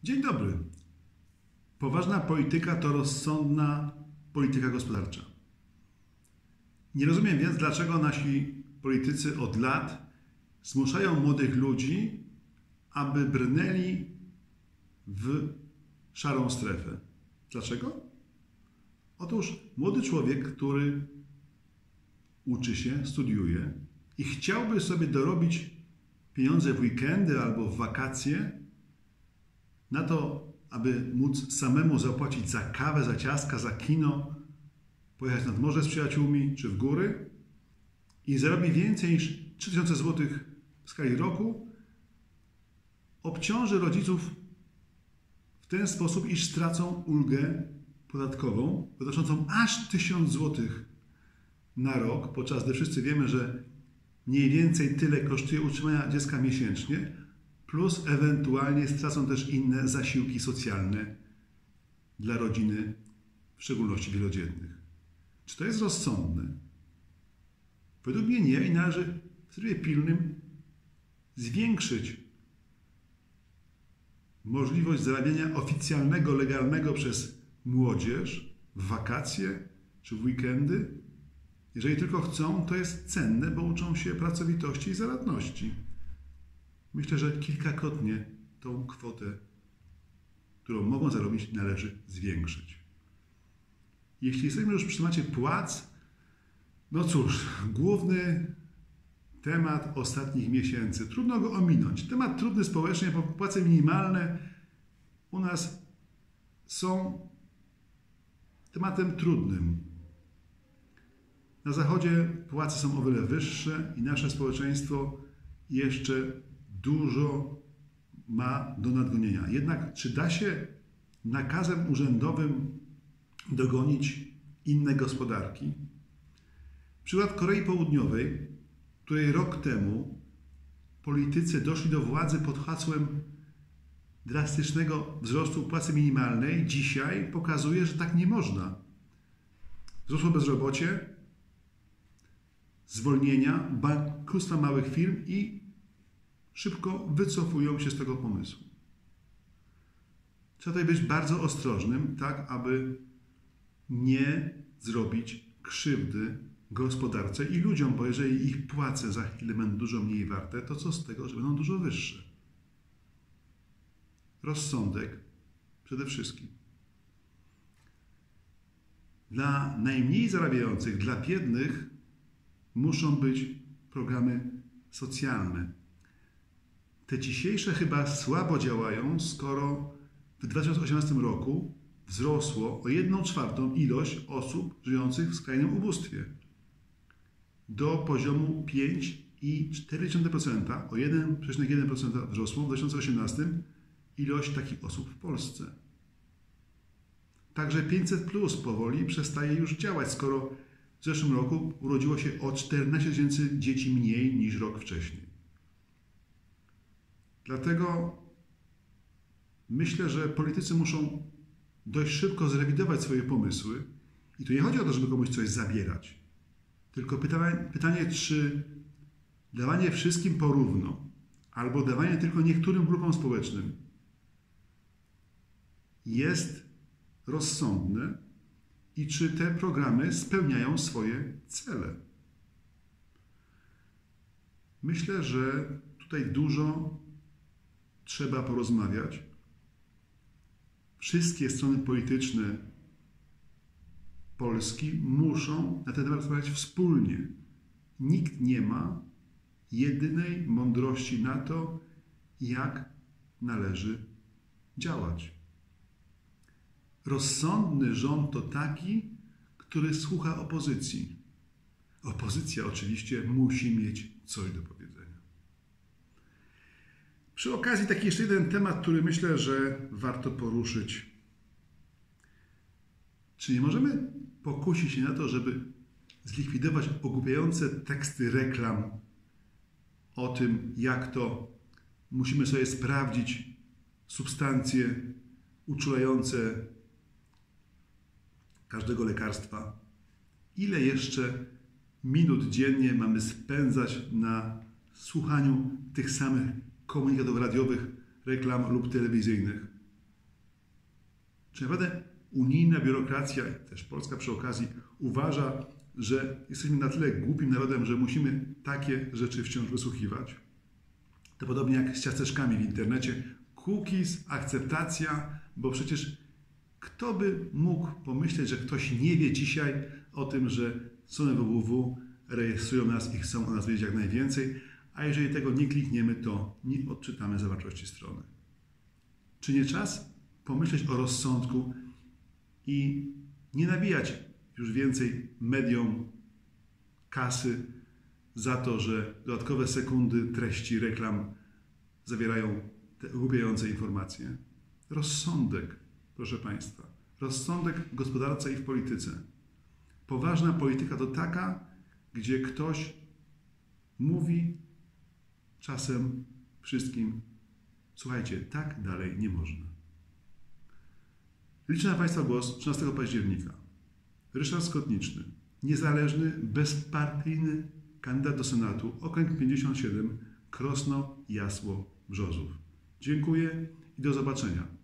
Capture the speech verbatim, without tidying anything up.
Dzień dobry. Poważna polityka to rozsądna polityka gospodarcza. Nie rozumiem więc, dlaczego nasi politycy od lat zmuszają młodych ludzi, aby brnęli w szarą strefę. Dlaczego? Otóż młody człowiek, który uczy się, studiuje i chciałby sobie dorobić pieniądze w weekendy albo w wakacje na to, aby móc samemu zapłacić za kawę, za ciastka, za kino, pojechać nad morze z przyjaciółmi czy w góry i zarobi więcej niż trzy tysiące złotych w skali roku, obciąży rodziców w ten sposób, iż stracą ulgę podatkową wynoszącą aż tysiąc złotych na rok, podczas gdy wszyscy wiemy, że mniej więcej tyle kosztuje utrzymania dziecka miesięcznie, plus ewentualnie stracą też inne zasiłki socjalne dla rodziny, w szczególności wielodzietnych. Czy to jest rozsądne? Według mnie nie i należy w trybie pilnym zwiększyć możliwość zarabiania oficjalnego, legalnego przez młodzież w wakacje czy w weekendy. Jeżeli tylko chcą, to jest cenne, bo uczą się pracowitości i zaradności. Myślę, że kilkakrotnie tą kwotę, którą mogą zarobić, należy zwiększyć. Jeśli jesteśmy już przy temacie płac, no cóż, główny temat ostatnich miesięcy. Trudno go ominąć. Temat trudny społecznie, bo płace minimalne u nas są tematem trudnym. Na Zachodzie płace są o wiele wyższe i nasze społeczeństwo jeszcze dużo ma do nadgonienia. Jednak czy da się nakazem urzędowym dogonić inne gospodarki? Przykład Korei Południowej, której rok temu politycy doszli do władzy pod hasłem drastycznego wzrostu płacy minimalnej, dzisiaj pokazuje, że tak nie można. Wzrosło bezrobocie, zwolnienia, bankructwa małych firm i szybko wycofują się z tego pomysłu. Trzeba tutaj być bardzo ostrożnym, tak aby nie zrobić krzywdy gospodarce i ludziom, bo jeżeli ich płace za chwilę będą dużo mniej warte, to co z tego, że będą dużo wyższe? Rozsądek przede wszystkim. Dla najmniej zarabiających, dla biednych muszą być programy socjalne. Te dzisiejsze chyba słabo działają, skoro w dwa tysiące osiemnastym roku wzrosło o jedną czwartą ilość osób żyjących w skrajnym ubóstwie do poziomu pięć przecinek cztery procent, o jeden przecinek jeden procent wzrosło w dwa tysiące osiemnastym ilość takich osób w Polsce. Także pięćset plus powoli przestaje już działać, skoro w zeszłym roku urodziło się o czternaście tysięcy dzieci mniej niż rok wcześniej. Dlatego myślę, że politycy muszą dość szybko zrewidować swoje pomysły i tu nie chodzi o to, żeby komuś coś zabierać, tylko pytanie, pytanie czy dawanie wszystkim porówno albo dawanie tylko niektórym grupom społecznym jest rozsądne i czy te programy spełniają swoje cele. Myślę, że tutaj dużo trzeba porozmawiać. Wszystkie strony polityczne Polski muszą na ten temat rozmawiać wspólnie. Nikt nie ma jedynej mądrości na to, jak należy działać. Rozsądny rząd to taki, który słucha opozycji. Opozycja oczywiście musi mieć coś do powiedzenia. Przy okazji taki jeszcze jeden temat, który myślę, że warto poruszyć. Czy nie możemy pokusić się na to, żeby zlikwidować ogłupiające teksty reklam o tym, jak to musimy sobie sprawdzić substancje uczulające każdego lekarstwa? Ile jeszcze minut dziennie mamy spędzać na słuchaniu tych samych komunikatów radiowych, reklam lub telewizyjnych? Czy naprawdę unijna biurokracja, też Polska przy okazji, uważa, że jesteśmy na tyle głupim narodem, że musimy takie rzeczy wciąż wysłuchiwać? To podobnie jak z ciasteczkami w internecie. Cookies, akceptacja, bo przecież kto by mógł pomyśleć, że ktoś nie wie dzisiaj o tym, że strony www rejestrują nas i chcą o nas wiedzieć jak najwięcej, a jeżeli tego nie klikniemy, to nie odczytamy zawartości strony. Czy nie czas pomyśleć o rozsądku i nie nabijać już więcej mediom kasy za to, że dodatkowe sekundy treści reklam zawierają te ogłupiające informacje? Rozsądek, proszę Państwa. Rozsądek w gospodarce i w polityce. Poważna polityka to taka, gdzie ktoś mówi czasem wszystkim: słuchajcie, tak dalej nie można. Liczę na Państwa głos trzynastego października. Ryszard Skotniczny, niezależny, bezpartyjny kandydat do Senatu, okręg pięćdziesiąt siedem, Krosno, Jasło, Brzozów. Dziękuję i do zobaczenia.